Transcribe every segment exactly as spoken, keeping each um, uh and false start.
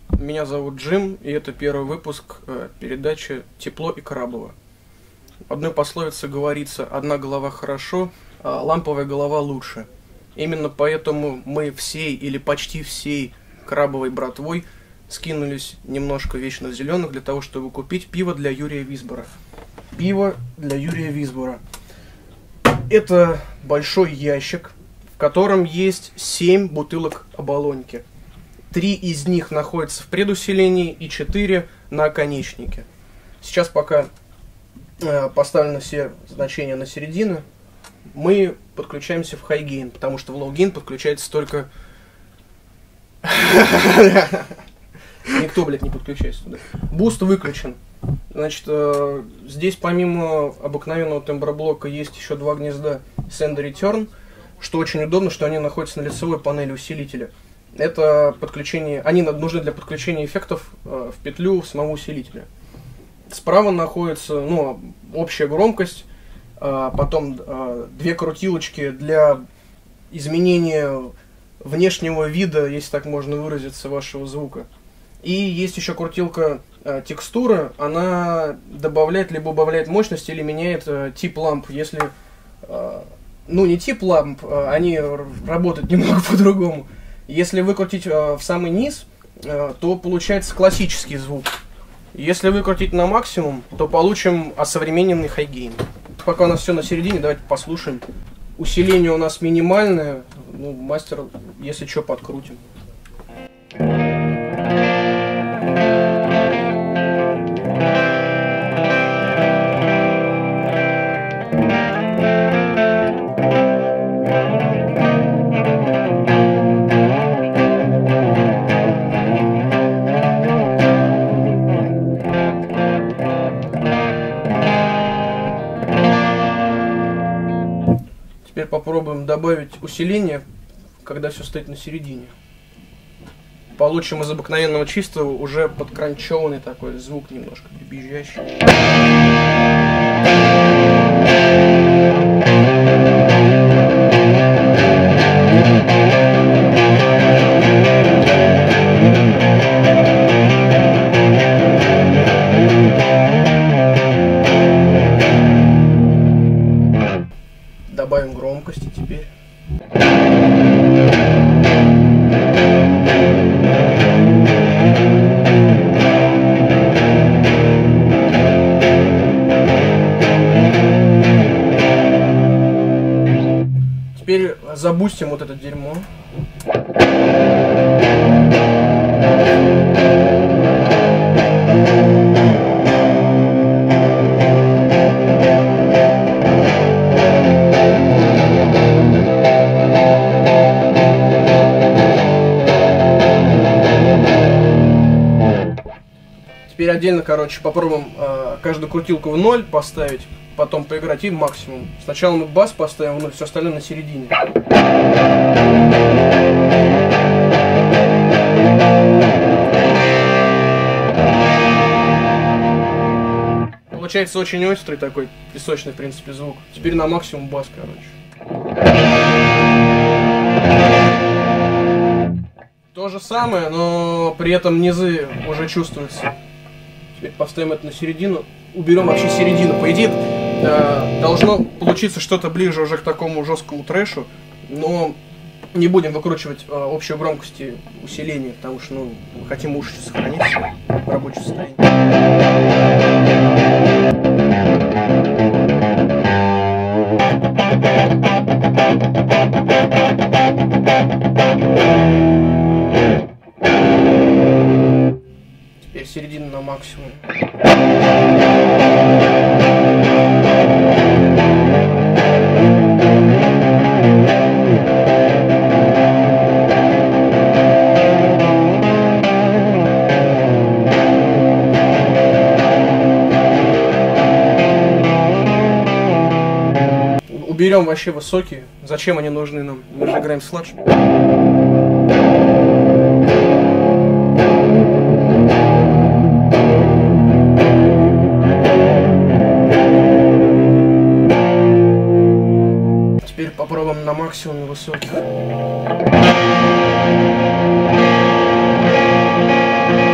Меня зовут Джим, и это первый выпуск э, передачи «Тепло и Краблово». В одной пословице говорится: «Одна голова хорошо, а ламповая голова лучше». Именно поэтому мы всей или почти всей крабовой братвой скинулись немножко вечно зеленых для того, чтобы купить пиво для Юрия Висбора. Пиво для Юрия Висбора. Это большой ящик, в котором есть семь бутылок оболоньки. Три из них находятся в предусилении и четыре на оконечнике. Сейчас пока э, поставлены все значения на середину, мы подключаемся в хайгейн, потому что в лоугейн подключается только... Никто, блядь, не подключается туда. Буст выключен. Значит, э, здесь помимо обыкновенного темброблока есть еще два гнезда Send и Return, что очень удобно, что они находятся на лицевой панели усилителя. Это подключение, они нужны для подключения эффектов э, в петлю самого усилителя. Справа находится, ну, общая громкость, э, потом э, две крутилочки для изменения внешнего вида, если так можно выразиться, вашего звука. И есть еще крутилка э, текстура, она добавляет либо убавляет мощность или меняет э, тип ламп. Если, э, ну, не тип ламп, э, они работают немного по-другому. Если выкрутить э, в самый низ, э, то получается классический звук. Если выкрутить на максимум, то получим осовремененный хайгейн. Пока у нас все на середине, давайте послушаем. Усиление у нас минимальное. Ну, мастер, если что, подкрутим. Теперь попробуем добавить усиление, когда все стоит на середине. Получим из обыкновенного чистого уже подкранчеванный такой звук, немножко дребезжащий. Добавим громкости теперь. Теперь забустим вот это дерьмо. Теперь отдельно, короче, попробуем э, каждую крутилку в ноль поставить, потом поиграть и максимум. Сначала мы бас поставим в ноль, все остальное на середине. Получается очень острый такой, песочный, в принципе, звук. Теперь на максимум бас, короче. То же самое, но при этом низы уже чувствуются. Теперь поставим это на середину, уберем вообще середину. По идее, э, должно получиться что-то ближе уже к такому жесткому трэшу, но не будем выкручивать э, общую громкость и усиление, потому что, ну, мы хотим уши сохранить в рабочем состоянии. Теперь середину на максимум. Уберем вообще высокие. Зачем они нужны нам? Мы же играем сладж. Теперь попробуем на максимуме высоких.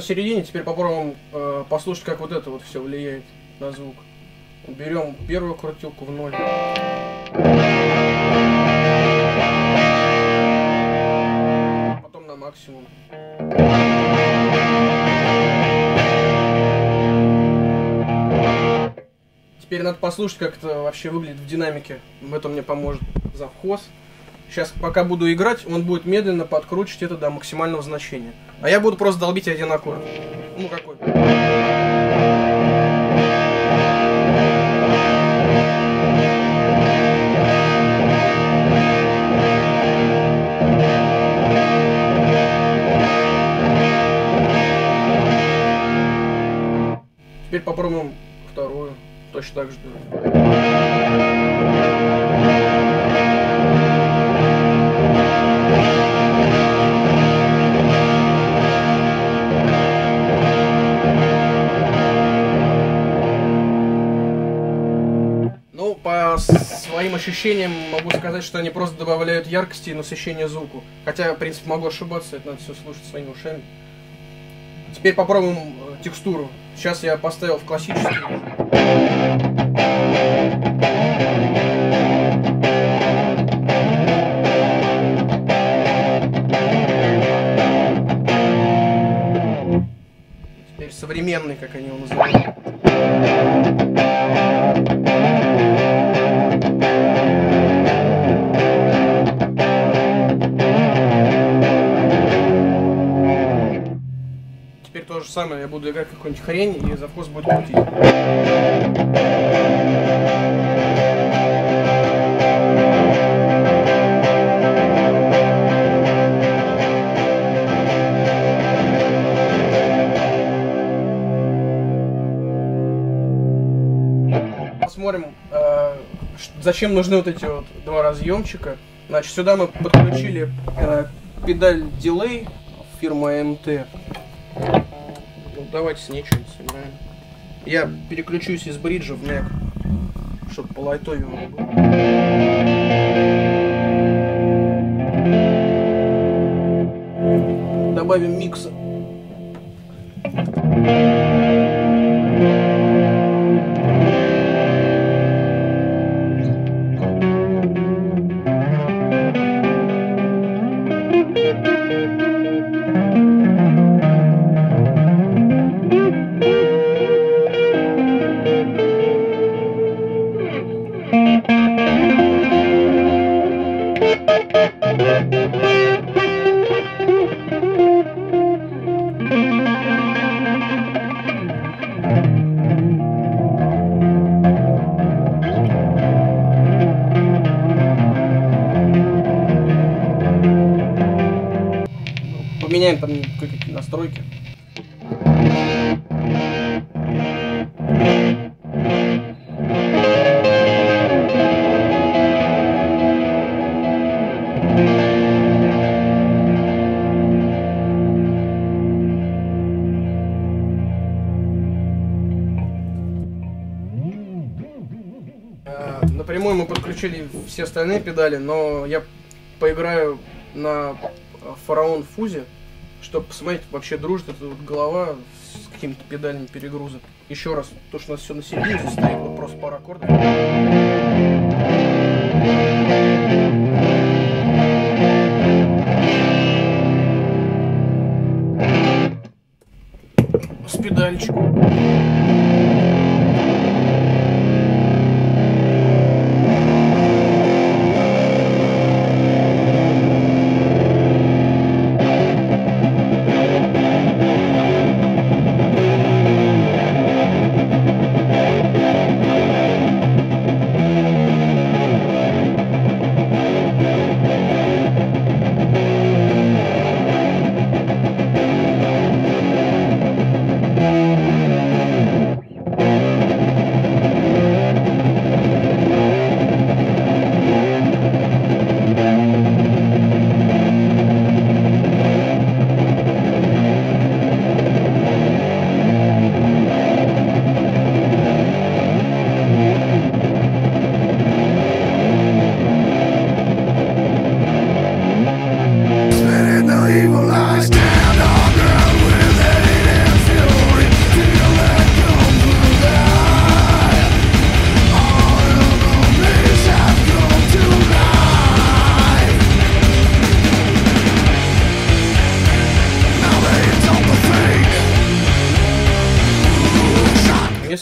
середине, теперь попробуем э, послушать, как вот это вот все влияет на звук. Берем первую крутилку в ноль. Потом на максимум. Теперь надо послушать, как это вообще выглядит в динамике. В этом мне поможет завхоз. Сейчас, пока буду играть, он будет медленно подкручивать это до максимального значения. А я буду просто долбить один аккорд. Ну, какой? Теперь попробуем вторую. Точно так же. Ну, по своим ощущениям могу сказать, что они просто добавляют яркости и насыщения звуку. Хотя, в принципе, могу ошибаться, это надо все слушать своими ушами. Теперь попробуем э, текстуру. Сейчас я поставил в классический. Теперь современный, как они его называют. Теперь то же самое, я буду играть какую-нибудь хрень, и завхоз будет крутить. Посмотрим, э, зачем нужны вот эти вот два разъемчика. Значит, сюда мы подключили э, педаль дилей фирмы эй эм тэ. Ну, давайте с ней что-нибудь сыграем. Я переключусь из бриджа в нек, чтобы по лайтове было. Добавим микса. Поменяем там какие-то настройки. Напрямую мы подключили все остальные педали, но я поиграю на фараон фузе, чтобы посмотреть, вообще дружит эта вот голова с какими-то педальными перегрузами. Еще раз, то, что у нас все на середине здесь стоит, вот просто пара аккордов. С педальчиком.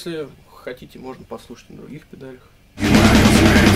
если хотите, можно послушать на других педалях.